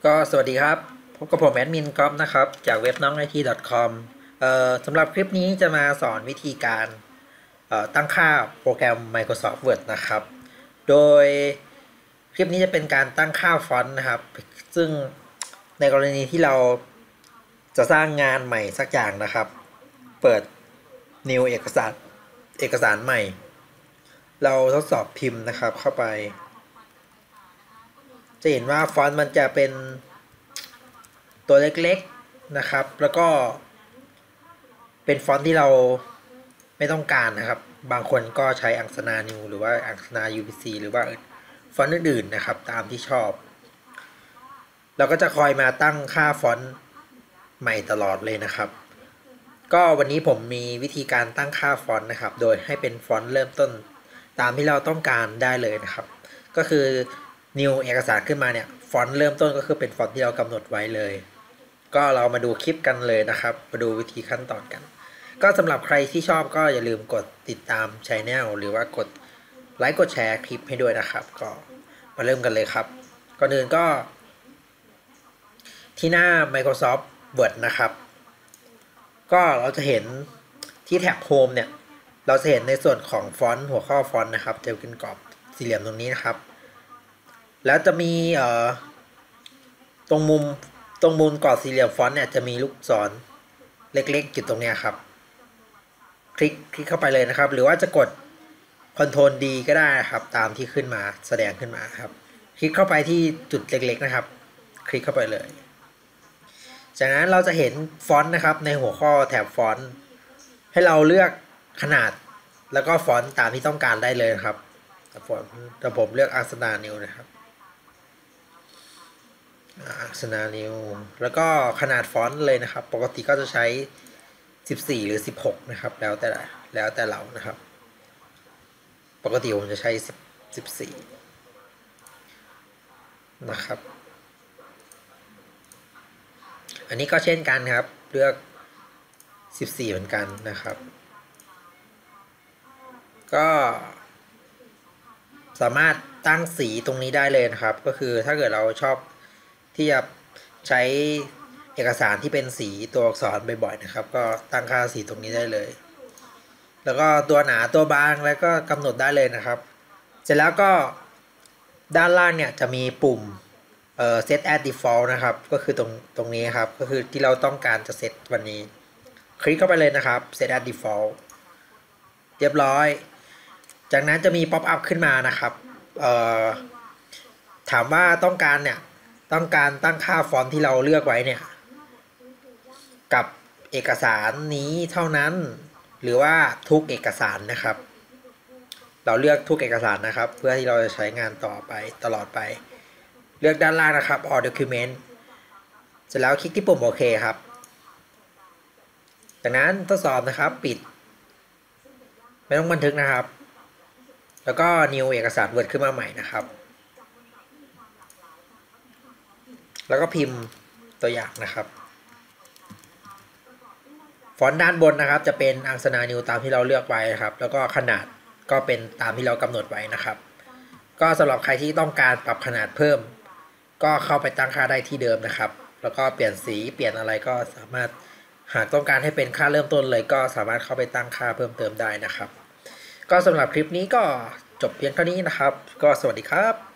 ก็สวัสดีครับพบกับผมแอดมินก๊อฟนะครับจากเว็บน้อง IT.com สำหรับคลิปนี้จะมาสอนวิธีการตั้งค่าโปรแกรม Microsoft Word นะครับโดยคลิปนี้จะเป็นการตั้งค่าฟอนต์นะครับซึ่งในกรณีที่เราจะสร้างงานใหม่สักอย่างนะครับเปิด New เอกสารใหม่เราทดสอบพิมพ์นะครับเข้าไปจะเห็นว่าฟอนต์มันจะเป็นตัวเล็กๆนะครับแล้วก็เป็นฟอนต์ที่เราไม่ต้องการนะครับบางคนก็ใช้อังสนานิวหรือว่าอังสนา UPC หรือว่าฟอนต์อื่นๆนะครับตามที่ชอบเราก็จะคอยมาตั้งค่าฟอนต์ใหม่ตลอดเลยนะครับก็วันนี้ผมมีวิธีการตั้งค่าฟอนต์นะครับโดยให้เป็นฟอนต์เริ่มต้นตามที่เราต้องการได้เลยนะครับก็คือ New เอกสารขึ้นมาเนี่ยฟอนต์เริ่มต้นก็คือเป็นฟอนต์ที่เรากำหนดไว้เลยก็เรามาดูคลิปกันเลยนะครับมาดูวิธีขั้นตอนกันก็สำหรับใครที่ชอบก็อย่าลืมกดติดตาม Channel หรือว่ากดไลค์กดแชร์คลิปให้ด้วยนะครับก็มาเริ่มกันเลยครับก่อนอื่นก็ที่หน้า Microsoft Word นะครับก็เราจะเห็นที่แท็บ Home เนี่ยเราจะเห็นในส่วนของฟอนต์หัวข้อฟอนต์นะครับจะเป็นกรอบสี่เหลี่ยมตรงนี้นะครับแล้วจะมีตรงมุมกรอบสี่เหลี่ยมฟอนต์เนี่ยจะมีลูกศรเล็กๆอยู่ตรงเนี้ยครับคลิกเข้าไปเลยนะครับหรือว่าจะกด Ctrl D ก็ได้ครับตามที่ขึ้นมาแสดงขึ้นมาครับคลิกเข้าไปที่จุดเล็กๆนะครับคลิกเข้าไปเลยจากนั้นเราจะเห็นฟอนต์นะครับในหัวข้อแถบฟอนต์ให้เราเลือกขนาดแล้วก็ฟอนต์ตามที่ต้องการได้เลยครับแต่ผมเลือกอักษณานิวนะครับอักษณานิวแล้วก็ขนาดฟอนต์เลยนะครับปกติก็จะใช้14หรือ16นะครับแล้วแต่เรานะครับปกติผมจะใช้14นะครับอันนี้ก็เช่นกันครับเลือก14เหมือนกันนะครับก็สามารถตั้งสีตรงนี้ได้เลยนะครับก็คือถ้าเกิดเราชอบที่จะใช้เอกสารที่เป็นสีตัวอักษรบ่อยๆนะครับก็ตั้งค่าสีตรงนี้ได้เลยแล้วก็ตัวหนาตัวบางแล้วก็กำหนดได้เลยนะครับเสร็จแล้วก็ด้านล่างเนี่ยจะมีปุ่มset as default นะครับก็คือตรงนี้ครับก็คือที่เราต้องการจะเซตวันนี้คลิกเข้าไปเลยนะครับ set as default เรียบร้อยจากนั้นจะมี pop up ขึ้นมานะครับถามว่าต้องการตั้งค่าฟอนต์ที่เราเลือกไว้เนี่ยกับเอกสารนี้เท่านั้นหรือว่าทุกเอกสารนะครับเราเลือกทุกเอกสารนะครับเพื่อที่เราจะใช้งานต่อไปตลอดไปเลือกด้านล่างนะครับ all document เสร็จแล้วคลิกที่ปุ่มโอเคครับจากนั้นทดสอบนะครับปิดไม่ต้องบันทึกนะครับแล้วก็ new เอกสาร Word ขึ้นมาใหม่นะครับแล้วก็พิมพ์ตัวอย่างนะครับฟอนต์ด้านบนนะครับจะเป็นอังสนานิวตามที่เราเลือกไว้นะครับแล้วก็ขนาดก็เป็นตามที่เรากำหนดไว้นะครับก็สำหรับใครที่ต้องการปรับขนาดเพิ่มก็เข้าไปตั้งค่าได้ที่เดิมนะครับแล้วก็เปลี่ยนสีเปลี่ยนอะไรก็สามารถหากต้องการให้เป็นค่าเริ่มต้นเลยก็สามารถเข้าไปตั้งค่าเพิ่มเติมได้นะครับก็สำหรับคลิปนี้ก็จบเพียงเท่านี้นะครับก็สวัสดีครับ